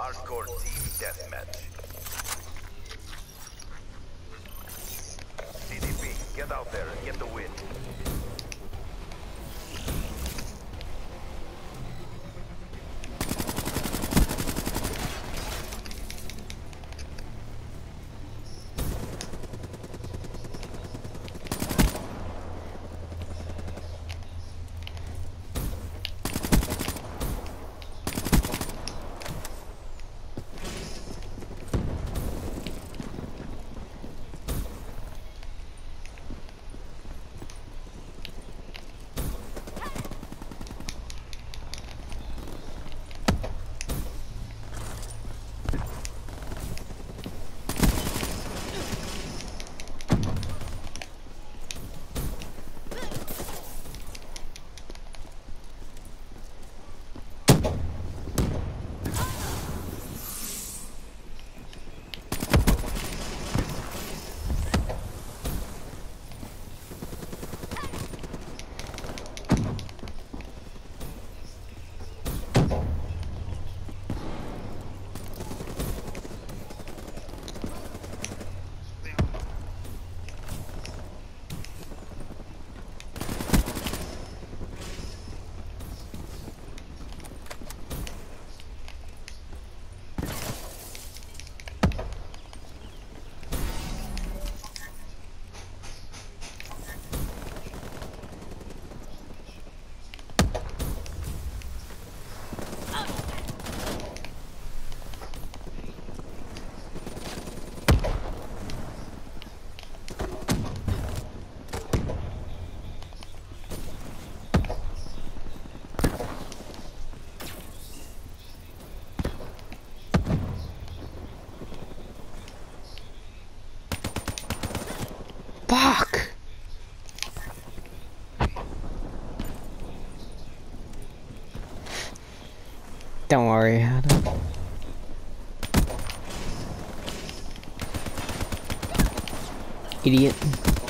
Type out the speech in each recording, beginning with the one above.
hardcore team deathmatch. CDP, get out there and get the win. Fuck! Don't worry, Adam. Idiot.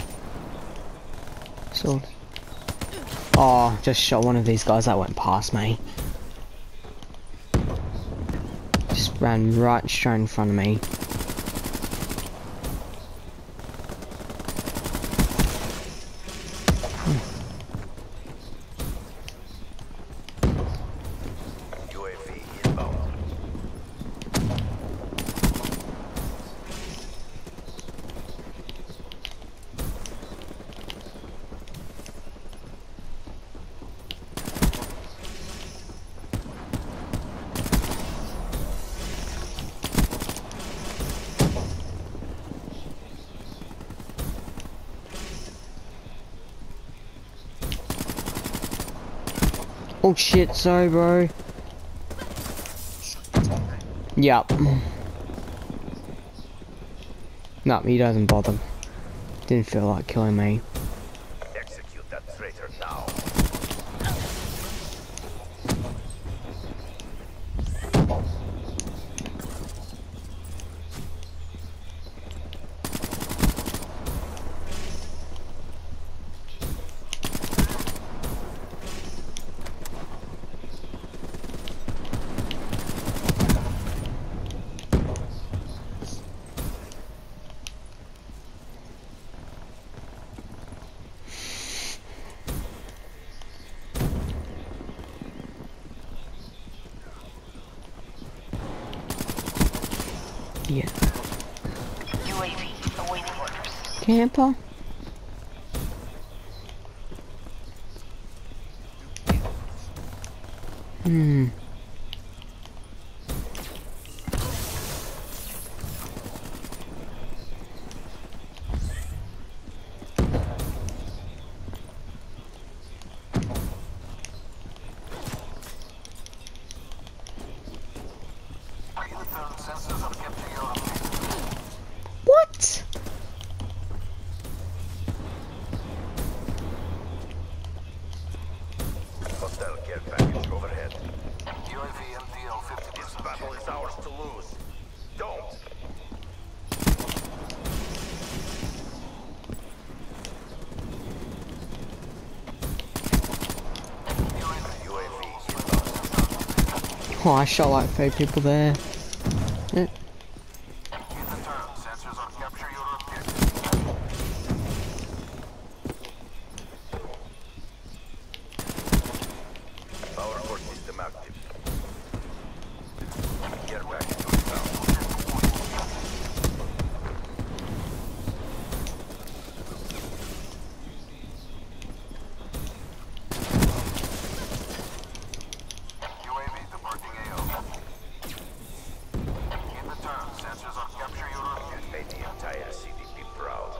Sword. Oh, just shot one of these guys that went past me. Just ran right straight in front of me. Oh shit, sorry bro. Yup. No, he doesn't bother. Didn't feel like killing me. Execute that traitor now. Yeah. UAV awaiting orders. Camper? What? Hostile care package overhead. UAV MDL 50%. This battle is ours to lose. Don't! UAV. Oh, I shot like 3 people there. Yeah. Hit the turn. Sensors on capture your objective. Power core system active. Care package inbound. UAV departing AO. Hit the turn. Sensors on capture your objective. Made the entire CDP proud.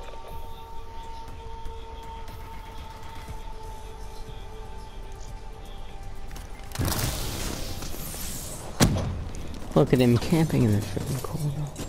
Look at him camping in the freaking corner.